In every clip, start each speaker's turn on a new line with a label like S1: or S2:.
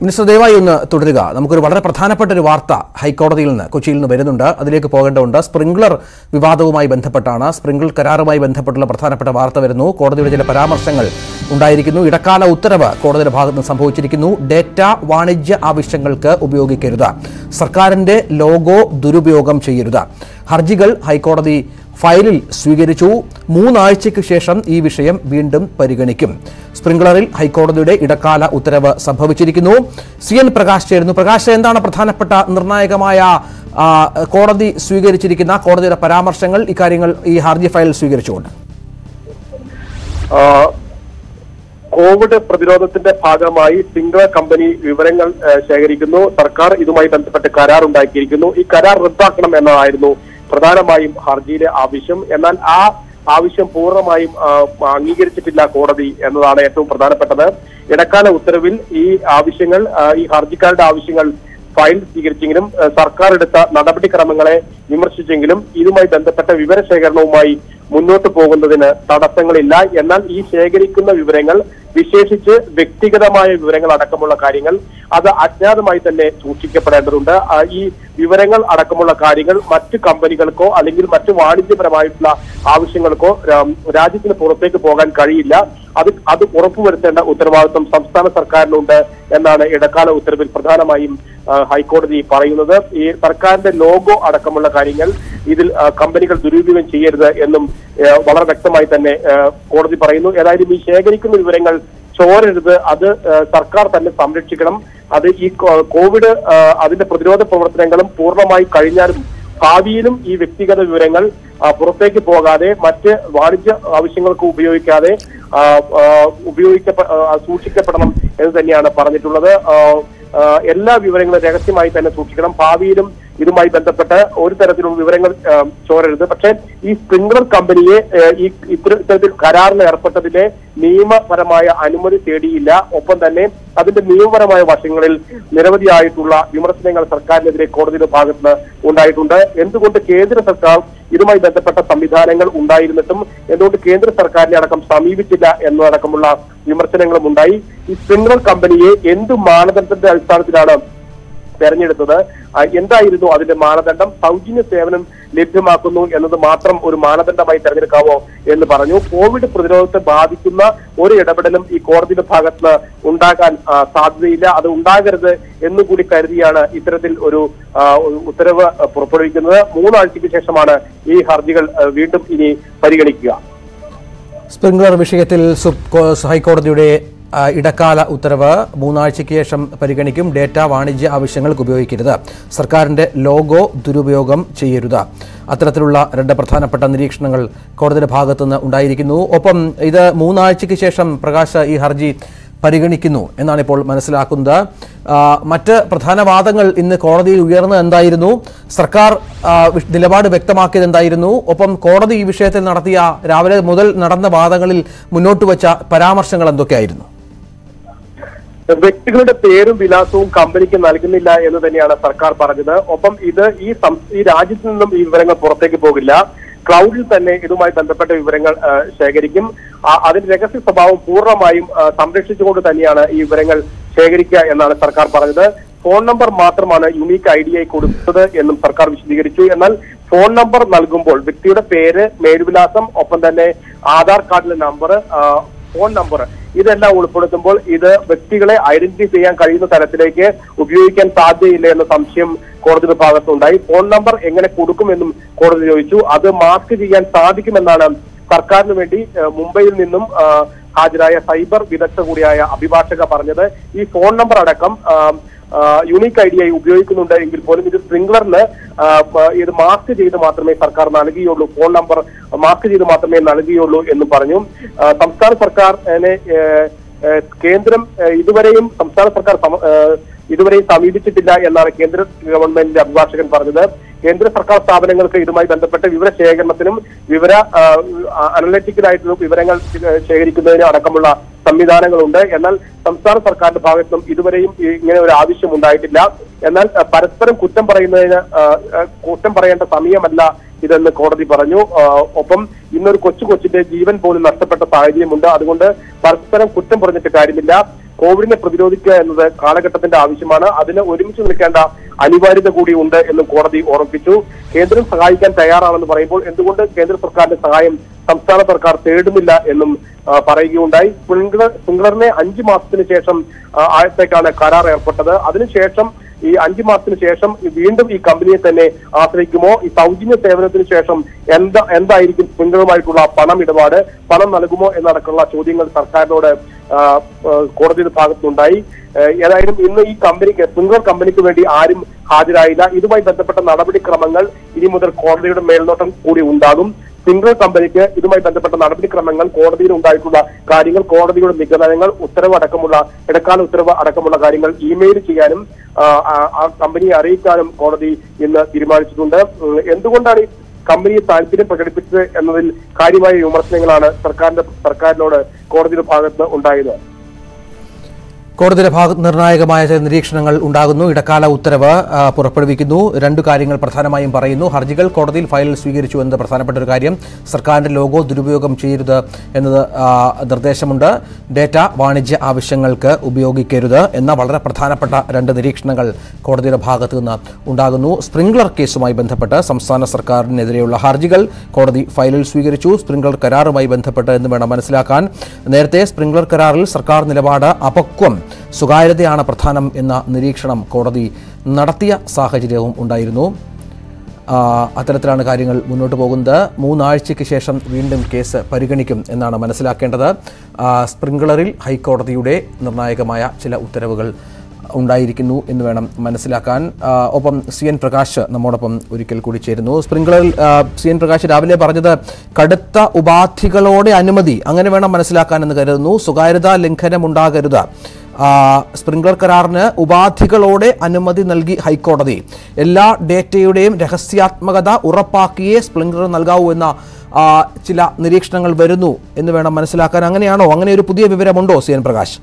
S1: Minister ദയവായി ഒന്ന് തുടരുക. നമുക്കൊരു വളരെ പ്രധാനപ്പെട്ട ഒരു വാർത്ത ഹൈക്കോടതിയിൽ നിന്ന് കൊച്ചിയിൽ നിന്ന് വരുന്നുണ്ട്. അതിലേക്ക് പോകേണ്ടതുണ്ട്. സ്പ്രിംഗ്ലർ വിവാദവുമായി ബന്ധപ്പെട്ടാണ്, സ്പ്രിംഗ്ലർ കരാറുമായി ബന്ധപ്പെട്ടുള്ള പ്രധാനപ്പെട്ട വാർത്ത വരുന്നു. കോടതിയുടെ ചില പരാമർശങ്ങൾ ഉണ്ടായിരിക്കുന്നു. ഇടക്കാല ഉത്തരവ് കോടതിയുടെ ഭാഗത്ത് നിന്ന് സംഭവിച്ചിരിക്കുന്നു. ഡേറ്റ വാണിജ്യ ആവശ്യങ്ങൾക്ക് ഉപയോഗിക്കരുത്, സർക്കാരിന്റെ ലോഗോ ദുരുപയോഗം ചെയ്യരുത്. ഹർജികൾ ഹൈക്കോടതി ഫയലിൽ സ്വീകരിച്ചു. 3 ആഴ്ചയ്ക്ക് ശേഷം ഈ വിഷയം വീണ്ടും പരിഗണിക്കും. സ്പ്രിംഗ്ലറിൽ ഹൈക്കോടതിയുടെ ഇടക്കാല ഉത്തരവ് സംഭവിച്ചിരിക്കുന്നു. CN പ്രകാശ് ചേരുന്നു. പ്രകാശ്, എന്താണ് പ്രധാനപ്പെട്ട നിർണായകമായ കോടതി സ്വീകരിച്ചിരിക്കുന്ന കോടതിയുടെ പരാമർശങ്ങൾ, ഇക്കാര്യങ്ങൾ ഈ ഹർജി ഫയൽ സ്വീകരിച്ചുകൊണ്ട്?
S2: കോവിഡ് പ്രതിരോധത്തിന്റെ ഭാഗമായി സ്പ്രിംഗ്ലർ കമ്പനി വിവരങ്ങൾ ശേഖരിക്കുന്നു. സർക്കാർ ഇതുമായി ബന്ധപ്പെട്ട് കരാർ ഉണ്ടാക്കിയിരിക്കുന്നു. ഈ കരാർ റദ്ദാക്കണം എന്നതായിരുന്നു പ്രധാനമായും ഹർജിയിലെ ആവശ്യം. എന്നാൽ ആ ആവശ്യം പൂർണ്ണമായും അംഗീകരിച്ചിട്ടില്ല കോടതി എന്നതാണ് ഏറ്റവും പ്രധാനപ്പെട്ടത്. ഇടക്കാല ഉത്തരവിൽ ഈ ആവശ്യങ്ങൾ, ഈ ഹർജിക്കാരുടെ ആവശ്യങ്ങൾ ഫയൽ സ്വീകരിച്ചെങ്കിലും സർക്കാർ എടുത്ത നടപടിക്രമങ്ങളെ വിമർശിച്ചെങ്കിലും ഇതുമായി ബന്ധപ്പെട്ട വിവരശേഖരണവുമായി മുന്നോട്ട് പോകുന്നതിന് തടസ്സങ്ങളില്ല. എന്നാൽ ഈ ശേഖരിക്കുന്ന വിവരങ്ങൾ, വിശേഷിച്ച് വ്യക്തിഗതമായ വിവരങ്ങൾ അടക്കമുള്ള കാര്യങ്ങൾ, അത് അജ്ഞാതമായി തന്നെ സൂക്ഷിക്കപ്പെടേണ്ടതുണ്ട്. ഈ വിവരങ്ങൾ അടക്കമുള്ള കാര്യങ്ങൾ മറ്റു കമ്പനികൾക്കോ അല്ലെങ്കിൽ മറ്റു വാണിജ്യപരമായിട്ടുള്ള ആവശ്യങ്ങൾക്കോ രാജ്യത്തിന് പുറത്തേക്ക് പോകാൻ കഴിയില്ല. അത് ഉറപ്പുവരുത്തേണ്ട ഉത്തരവാദിത്വം സംസ്ഥാന സർക്കാരിനുണ്ട് എന്നാണ് ഇടക്കാല ഉത്തരവിൽ പ്രധാനമായും ഹൈക്കോടതി പറയുന്നത്. ഈ സർക്കാരിന്റെ ലോഗോ അടക്കമുള്ള കാര്യങ്ങൾ ഇതിൽ കമ്പനികൾ ദുരുപയോഗം ചെയ്യരുത് എന്നും വളരെ വ്യക്തമായി തന്നെ കോടതി പറയുന്നു. ഏതായാലും ഈ ശേഖരിക്കുന്ന വിവരങ്ങൾ ചോരരുത്, അത് സർക്കാർ തന്നെ സംരക്ഷിക്കണം. അത് ഈ കോവിഡ് അതിന്റെ പ്രതിരോധ പ്രവർത്തനങ്ങളും പൂർണ്ണമായി കഴിഞ്ഞാലും ഭാവിയിലും ഈ വ്യക്തിഗത വിവരങ്ങൾ പുറത്തേക്ക് പോകാതെ മറ്റ് വാണിജ്യ ആവശ്യങ്ങൾക്ക് ഉപയോഗിക്കാതെ സൂക്ഷിക്കപ്പെടണം എന്ന് തന്നെയാണ് പറഞ്ഞിട്ടുള്ളത്. എല്ലാ വിവരങ്ങളും രഹസ്യമായി തന്നെ സൂക്ഷിക്കണം. ഭാവിയിലും ഇതുമായി ബന്ധപ്പെട്ട് ഒരു തരത്തിലുള്ള വിവരങ്ങൾ ചോരരുത്. പക്ഷേ ഈ സ്പ്രിംഗ്ലർ കമ്പനിയെ ഇത്തരത്തിൽ കരാറിൽ ഏർപ്പെട്ടതിലെ നിയമപരമായ അനുമതി തേടിയില്ല. ഒപ്പം തന്നെ അതിന്റെ നിയമപരമായ വശങ്ങളിൽ നിരവധിയായിട്ടുള്ള വിമർശനങ്ങൾ സർക്കാരിനെതിരെ കോടതിയുടെ ഭാഗത്ത് ഉണ്ടായിട്ടുണ്ട്. എന്തുകൊണ്ട് കേന്ദ്ര സർക്കാർ ഇതുമായി ബന്ധപ്പെട്ട സംവിധാനങ്ങൾ ഉണ്ടായിരുന്നിട്ടും എന്തുകൊണ്ട് കേന്ദ്ര സർക്കാരിനെ അടക്കം സമീപിച്ചില്ല എന്നതടക്കമുള്ള വിമർശനങ്ങളും ഉണ്ടായി. ഈ സ്പ്രിംഗ്ലർ കമ്പനിയെ എന്ത് മാനദണ്ഡത്തിന്റെ അടിസ്ഥാനത്തിലാണ് തെരഞ്ഞെടുത്തത്? എന്തായിരുന്നു അതിന്റെ മാനദണ്ഡം? സൗജന്യ സേവനം ലഭ്യമാക്കുന്നു എന്നത് മാത്രം ഒരു മാനദണ്ഡമായി തെരഞ്ഞെടുക്കാവോ എന്ന് പറഞ്ഞു. കോവിഡ് പ്രതിരോധത്തെ ബാധിക്കുന്ന ഒരു ഇടപെടലും ഈ കോടതിയുടെ ഭാഗത്ത് ഉണ്ടാകാൻ സാധ്യതയില്ല. അത് ഉണ്ടാകരുത് എന്നുകൂടി കരുതിയാണ് ഇത്തരത്തിൽ ഒരു ഉത്തരവ് പുറപ്പെടുവിക്കുന്നത്. 3 ആഴ്ചയ്ക്ക് ശേഷമാണ് ഈ ഹർജികൾ വീണ്ടും ഇനി പരിഗണിക്കുക.
S1: സ്പ്രിംഗ്ലർ വിഷയത്തിൽ ഹൈക്കോടതിയുടെ ഇടക്കാല ഉത്തരവ് 3 ആഴ്ചയ്ക്ക് ശേഷം പരിഗണിക്കും. ഡേറ്റ വാണിജ്യ ആവശ്യങ്ങൾക്ക് ഉപയോഗിക്കരുത്, സർക്കാരിന്റെ ലോഗോ ദുരുപയോഗം ചെയ്യരുത്. അത്തരത്തിലുള്ള 2 പ്രധാനപ്പെട്ട നിരീക്ഷണങ്ങൾ കോടതിയുടെ ഭാഗത്തുനിന്ന് ഉണ്ടായിരിക്കുന്നു. ഒപ്പം ഇത് 3 ആഴ്ചയ്ക്ക് ശേഷം പ്രകാശ് ഈ ഹർജി പരിഗണിക്കുന്നു എന്നാണ് ഇപ്പോൾ മനസ്സിലാക്കുന്നത്. മറ്റ് പ്രധാന വാദങ്ങൾ ഇന്ന് കോടതിയിൽ ഉയർന്നത് എന്തായിരുന്നു? സർക്കാർ നിലപാട് വ്യക്തമാക്കിയത് എന്തായിരുന്നു? ഒപ്പം കോടതി ഈ വിഷയത്തിൽ നടത്തിയ രാവിലെ മുതൽ നടന്ന വാദങ്ങളിൽ മുന്നോട്ട് വെച്ച പരാമർശങ്ങൾ എന്തൊക്കെയായിരുന്നു?
S2: വ്യക്തികളുടെ പേരും വിലാസവും കമ്പനിക്ക് നൽകുന്നില്ല എന്ന് തന്നെയാണ് സർക്കാർ പറഞ്ഞത്. ഒപ്പം ഇത് ഈ രാജ്യത്ത് നിന്നും ഈ വിവരങ്ങൾ പുറത്തേക്ക് പോകില്ല, ക്ലൗഡിൽ തന്നെ ഇതുമായി ബന്ധപ്പെട്ട വിവരങ്ങൾ ശേഖരിക്കും. അതിന്റെ രഹസ്യ സ്വഭാവം പൂർണ്ണമായും സംരക്ഷിച്ചുകൊണ്ട് തന്നെയാണ് ഈ വിവരങ്ങൾ ശേഖരിക്കുക എന്നാണ് സർക്കാർ പറഞ്ഞത്. ഫോൺ നമ്പർ മാത്രമാണ് യുണീക്ക് ഐഡിയായി കൊടുത്തത് എന്നും സർക്കാർ വിശദീകരിച്ചു. എന്നാൽ ഫോൺ നമ്പർ നൽകുമ്പോൾ വ്യക്തിയുടെ പേര്, മേൽവിലാസം, ഒപ്പം തന്നെ ആധാർ കാർഡിലെ നമ്പർ, ഫോൺ നമ്പർ ഇതെല്ലാം ഉൾപ്പെടുത്തുമ്പോൾ ഇത് വ്യക്തികളെ ഐഡന്റിഫൈ ചെയ്യാൻ കഴിയുന്ന തരത്തിലേക്ക് ഉപയോഗിക്കാൻ സാധ്യതയില്ല എന്ന സംശയം കോടതിയുടെ ഭാഗത്തുണ്ടായി. ഫോൺ നമ്പർ എങ്ങനെ കൊടുക്കുമെന്നും കോടതി ചോദിച്ചു. അത് മാസ്ക് ചെയ്യാൻ സാധിക്കുമെന്നാണ് സർക്കാരിന് വേണ്ടി മുംബൈയിൽ നിന്നും ഹാജരായ സൈബർ വിദഗ്ധ കൂടിയായ അഭിഭാഷക പറഞ്ഞത്. ഈ ഫോൺ നമ്പർ അടക്കം യുണീക്ക് ഐഡിയായി ഉപയോഗിക്കുന്നുണ്ട് എങ്കിൽ പോലും ഇത് സ്പ്രിംഗ്ലറിന് ഇത് മാസ്ക് ചെയ്ത് മാത്രമേ സർക്കാർ നൽകുകയുള്ളൂ, ഫോൺ നമ്പർ മാസ്ക് ചെയ്ത് മാത്രമേ നൽകുകയുള്ളൂ എന്ന് പറഞ്ഞു. സംസ്ഥാന സർക്കാരിനെ കേന്ദ്രം ഇതുവരെയും സമീപിച്ചിട്ടില്ല എന്നാണ് കേന്ദ്ര ഗവൺമെന്റിന്റെ അഭിഭാഷകൻ പറഞ്ഞത്. കേന്ദ്ര സർക്കാർ സ്ഥാപനങ്ങൾക്ക് ഇതുമായി ബന്ധപ്പെട്ട് വിവരശേഖരണത്തിനും അനലറ്റിക്കലായിട്ടുള്ള വിവരങ്ങൾ ശേഖരിക്കുന്നതിനും അടക്കമുള്ള സംവിധാനങ്ങളുണ്ട്. എന്നാൽ സംസ്ഥാന സർക്കാരിന്റെ ഭാഗത്തും ഇതുവരെയും ഇങ്ങനെ ഒരു ആവശ്യം ഉണ്ടായിട്ടില്ല. എന്നാൽ പരസ്പരം കുറ്റം പറയേണ്ട സമയമല്ല ഇതെന്ന് കോടതി പറഞ്ഞു. ഒപ്പം ഇന്നൊരു കൊച്ചിന്റെ ജീവൻ പോലും നഷ്ടപ്പെട്ട സാഹചര്യമുണ്ട്. അതുകൊണ്ട് പരസ്പരം കുറ്റം പറഞ്ഞിട്ട് കാര്യമില്ല. കോവിഡിനെ പ്രതിരോധിക്കുക എന്നത് കാലഘട്ടത്തിന്റെ ആവശ്യമാണ്. അതിന് ഒരുമിച്ച് നിൽക്കേണ്ട അനിവാര്യത കൂടി ഉണ്ട് എന്നും കോടതി ഓർമ്മിപ്പിച്ചു. കേന്ദ്രം സഹായിക്കാൻ തയ്യാറാണെന്ന് പറയുമ്പോൾ എന്തുകൊണ്ട് കേന്ദ്ര സർക്കാരിന്റെ സഹായം സംസ്ഥാന സർക്കാർ തേടുന്നില്ല എന്നും പറയുകയുണ്ടായി. സ്പ്രിംഗ്ലറിനെ 5 മാസത്തിന് ശേഷം ആഴത്തേക്കാണ് കരാർ ഏർപ്പെട്ടത്. അതിനുശേഷം ഈ 5 മാസത്തിന് ശേഷം വീണ്ടും ഈ കമ്പനിയെ തന്നെ ആശ്രയിക്കുമോ? ഈ സൗജന്യ സേവനത്തിന് ശേഷം എന്തായിരിക്കും സ്പ്രിംഗ്ലറുമായിട്ടുള്ള പണം ഇടപാട്, പണം നൽകുമോ എന്നടക്കമുള്ള ചോദ്യങ്ങൾ സർക്കാരിനോട് കോടതിയുടെ ഭാഗത്തുനിന്നുണ്ടായി. ഏതായാലും ഇന്ന് ഈ കമ്പനിക്ക്, സ്പ്രിംഗ്ലർ കമ്പനിക്ക് വേണ്ടി ആരും ഹാജരായില്ല. ഇതുമായി ബന്ധപ്പെട്ട നടപടിക്രമങ്ങൾ ഇനി മുതൽ കോടതിയുടെ മേൽനോട്ടം കൂടി ഉണ്ടാകും. സ്പ്രിംഗ്ലർ കമ്പനിക്ക് ഇതുമായി ബന്ധപ്പെട്ട നടപടിക്രമങ്ങൾ, കോടതിയിൽ ഉണ്ടായിട്ടുള്ള കാര്യങ്ങൾ, കോടതിയുടെ നിഗമനങ്ങൾ, ഉത്തരവ് അടക്കമുള്ള ഇടക്കാല ഉത്തരവ് അടക്കമുള്ള കാര്യങ്ങൾ ഇമെയിൽ ചെയ്യാനും ആ കമ്പനിയെ അറിയിക്കാനും കോടതി ഇന്ന് തീരുമാനിച്ചിട്ടുണ്ട്. എന്തുകൊണ്ടാണ് ഈ കമ്പനിയെ താല്പര്യം പ്രകടിപ്പിച്ചത് എന്നതിൽ കാര്യമായ വിമർശനങ്ങളാണ് സർക്കാരിനോട് കോടതിയുടെ ഭാഗത്ത് ഉണ്ടായത്.
S1: കോടതിയുടെ ഭാഗത്ത് നിർണായകമായ ചില നിരീക്ഷണങ്ങൾ ഉണ്ടാകുന്നു. ഇടക്കാല ഉത്തരവ് പുറപ്പെടുവിക്കുന്നു. 2 കാര്യങ്ങൾ പ്രധാനമായും പറയുന്നു. ഹർജികൾ കോടതിയിൽ ഫയലിൽ സ്വീകരിച്ചു എന്നത് പ്രധാനപ്പെട്ട ഒരു കാര്യം. സർക്കാരിന്റെ ലോഗോ ദുരുപയോഗം ചെയ്യരുത് എന്നത് നിർദ്ദേശമുണ്ട്. ഡേറ്റ വാണിജ്യ ആവശ്യങ്ങൾക്ക് ഉപയോഗിക്കരുത് എന്ന വളരെ പ്രധാനപ്പെട്ട 2 നിരീക്ഷണങ്ങൾ കോടതിയുടെ ഭാഗത്തു നിന്ന് ഉണ്ടാകുന്നു. സ്പ്രിംഗ്ലർ കേസുമായി ബന്ധപ്പെട്ട് സംസ്ഥാന സർക്കാരിനെതിരെയുള്ള ഹർജികൾ കോടതി ഫയലിൽ സ്വീകരിച്ചു. സ്പ്രിംഗ്ലർ കരാറുമായി ബന്ധപ്പെട്ട് എന്ന് വേണം മനസ്സിലാക്കാൻ. നേരത്തെ സ്പ്രിംഗ്ലർ കരാറിൽ സർക്കാർ നിലപാട് അപക്വം, സ്വകാര്യതയാണ് പ്രധാനം എന്ന നിരീക്ഷണം കോടതി നടത്തിയ സാഹചര്യവും ഉണ്ടായിരുന്നു. അത്തരത്തിലാണ് കാര്യങ്ങൾ മുന്നോട്ട് പോകുന്നത്. 3 ആഴ്ചയ്ക്ക് ശേഷം വീണ്ടും കേസ് പരിഗണിക്കും എന്നാണ് മനസ്സിലാക്കേണ്ടത്. സ്പ്രിംഗ്ലറിൽ ഹൈക്കോടതിയുടെ നിർണായകമായ ചില ഉത്തരവുകൾ ഉണ്ടായിരിക്കുന്നു എന്ന് വേണം മനസ്സിലാക്കാൻ. ഒപ്പം CN പ്രകാശ് നമ്മോടൊപ്പം ഒരിക്കൽ കൂടി ചേരുന്നു. സ്പ്രിംഗ്ലറിൽ CN പ്രകാശ് രാവിലെ പറഞ്ഞത് കടുത്ത ഉപാധികളോടെ അനുമതി, അങ്ങനെ വേണം മനസ്സിലാക്കാൻ എന്ന് കരുതുന്നു. സ്വകാര്യതാ ലംഘനം ഉണ്ടാകരുത്. സ്പ്രിംഗ്ലർ കരാറിന് ഉപാധികളോടെ അനുമതി നൽകി ഹൈക്കോടതി. എല്ലാ ഡേറ്റയുടെയും രഹസ്യാത്മകത ഉറപ്പാക്കിയേ സ്പ്രിംഗ്ലർ നൽകാവൂ എന്ന ചില നിരീക്ഷണങ്ങൾ വരുന്നു എന്ന് വേണം മനസ്സിലാക്കാൻ. അങ്ങനെയാണോ? അങ്ങനെ ഒരു പുതിയ വിവരമുണ്ടോ CN പ്രകാശ്?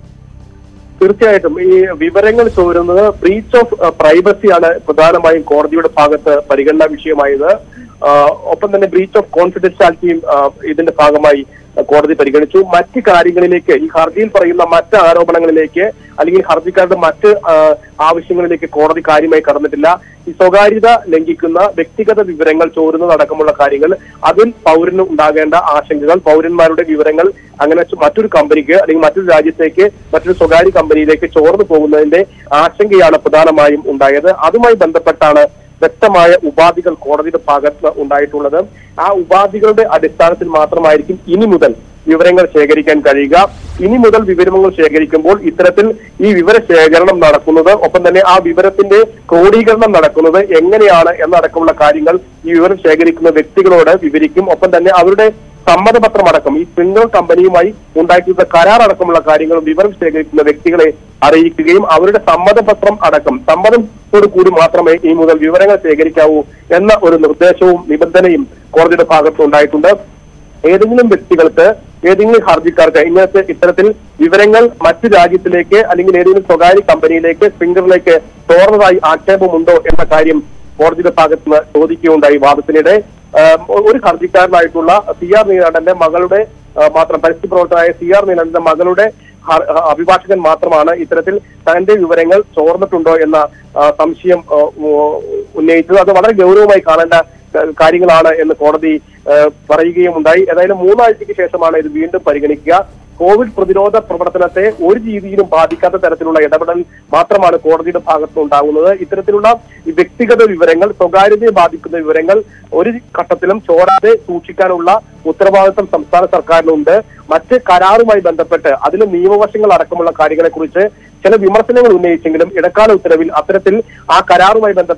S2: തീർച്ചയായിട്ടും ഈ വിവരങ്ങൾ ചോരുന്നത് ബ്രീച്ച് ഓഫ് പ്രൈവസിയാണ് പ്രധാനമായും കോടതിയുടെ ഭാഗത്ത് പരിഗണനാ വിഷയമായത്. ഒപ്പം തന്നെ ബ്രീച്ച് ഓഫ് കോൺഫിഡൻഷ്യാലിറ്റിയും ഇതിന്റെ ഭാഗമായി കോടതി പരിഗണിച്ചു. മറ്റ് കാര്യങ്ങളിലേക്ക്, ഈ ഹർജിയിൽ പറയുന്ന മറ്റ് ആരോപണങ്ങളിലേക്ക് അല്ലെങ്കിൽ ഹർജിക്കാരുടെ മറ്റ് ആവശ്യങ്ങളിലേക്ക് കോടതി കാര്യമായി കടന്നിട്ടില്ല. ഈ സ്വകാര്യത ലംഘിക്കുന്ന വ്യക്തിഗത വിവരങ്ങൾ ചോരുന്നതടക്കമുള്ള കാര്യങ്ങൾ, അതിൽ പൗരന് ഉണ്ടാകേണ്ട ആശങ്കകൾ, പൗരന്മാരുടെ വിവരങ്ങൾ അങ്ങനെ മറ്റൊരു കമ്പനിക്ക് അല്ലെങ്കിൽ മറ്റൊരു രാജ്യത്തേക്ക്, മറ്റൊരു സ്വകാര്യ കമ്പനിയിലേക്ക് ചോർന്നു പോകുന്നതിന്റെ ആശങ്കയാണ് പ്രധാനമായും ഉണ്ടായത്. അതുമായി ബന്ധപ്പെട്ടാണ് വ്യക്തമായ ഉപാധികൾ കോടതിയുടെ ഭാഗത്ത് ഉണ്ടായിട്ടുള്ളത്. ആ ഉപാധികളുടെ അടിസ്ഥാനത്തിൽ മാത്രമായിരിക്കും ഇനി മുതൽ വിവരങ്ങൾ ശേഖരിക്കാൻ കഴിയുക. ഇനി മുതൽ വിവരങ്ങൾ ശേഖരിക്കുമ്പോൾ ഇത്തരത്തിൽ ഈ വിവര ശേഖരണം നടക്കുന്നത്, ഒപ്പം തന്നെ ആ വിവരത്തിന്റെ ക്രോഡീകരണം നടക്കുന്നത് എങ്ങനെയാണ് എന്നടക്കമുള്ള കാര്യങ്ങൾ ഈ വിവരം ശേഖരിക്കുന്ന വ്യക്തികളോട് വിവരിക്കും. ഒപ്പം തന്നെ അവരുടെ സമ്മതപത്രം അടക്കം, ഈ സ്പ്രിംഗ്ലർ കമ്പനിയുമായി ഉണ്ടാക്കിയിട്ടുള്ള കരാർ അടക്കമുള്ള കാര്യങ്ങളും വിവരം ശേഖരിക്കുന്ന വ്യക്തികളെ അറിയിക്കുകയും അവരുടെ സമ്മതപത്രം അടക്കം, സമ്മതത്തോടു കൂടി മാത്രമേ ഈ മുതൽ വിവരങ്ങൾ ശേഖരിക്കാവൂ എന്ന ഒരു നിർദ്ദേശവും നിബന്ധനയും കോടതിയുടെ ഭാഗത്ത് ഉണ്ടായിട്ടുണ്ട്. ഏതെങ്കിലും വ്യക്തികൾക്ക്, ഏതെങ്കിലും ഹർജിക്കാർക്ക് ഇത്തരത്തിൽ വിവരങ്ങൾ മറ്റു രാജ്യത്തിലേക്ക് അല്ലെങ്കിൽ ഏതെങ്കിലും സ്വകാര്യ കമ്പനിയിലേക്ക്, സ്പ്രിംഗ്ലറിലേക്ക് ചോർന്നതായി ആക്ഷേപമുണ്ടോ എന്ന കാര്യം കോടതിയുടെ ഭാഗത്ത് നിന്ന് ചോദിക്കുകയുണ്ടായി വാദത്തിനിടെ. ഒരു ഹർജിക്കാരനായിട്ടുള്ള CR നീലാണ്ടന്റെ മകളുടെ മാത്രം, പരിസ്ഥിതി പ്രവർത്തകനായ CR നീലാണ്ടന്റെ മകളുടെ അഭിഭാഷകൻ മാത്രമാണ് ഇത്തരത്തിൽ തന്റെ വിവരങ്ങൾ ചോർന്നിട്ടുണ്ടോ എന്ന സംശയം ഉന്നയിച്ചത്. അത് വളരെ ഗൗരവമായി കാണേണ്ട കാര്യങ്ങളാണ് എന്ന് കോടതി പറയുകയും ഉണ്ടായി. ഏതായാലും 3 ആഴ്ചയ്ക്ക് ശേഷമാണ് ഇത് വീണ്ടും പരിഗണിക്കുക. കോവിഡ് പ്രതിരോധ പ്രവർത്തനത്തെ ഒരു രീതിയിലും ബാധിക്കാത്ത തരത്തിലുള്ള ഇടപെടൽ മാത്രമാണ് കോടതിയുടെ ഭാഗത്ത് ഉണ്ടാകുന്നത്. ഇത്തരത്തിലുള്ള വ്യക്തിഗത വിവരങ്ങൾ, സ്വകാര്യതയെ ബാധിക്കുന്ന വിവരങ്ങൾ ഒരു ഘട്ടത്തിലും ചോരാതെ സൂക്ഷിക്കാനുള്ള ഉത്തരവാദിത്വം സംസ്ഥാന സർക്കാരിനുണ്ട്. മറ്റ് കരാറുമായി ബന്ധപ്പെട്ട് അതിലെ നിയമവശങ്ങൾ അടക്കമുള്ള കാര്യങ്ങളെക്കുറിച്ച് ചില വിമർശനങ്ങൾ ഉന്നയിച്ചെങ്കിലും ഇടക്കാല ഉത്തരവിൽ അത്തരത്തിൽ ആ കരാറുമായി ബന്ധപ്പെട്ട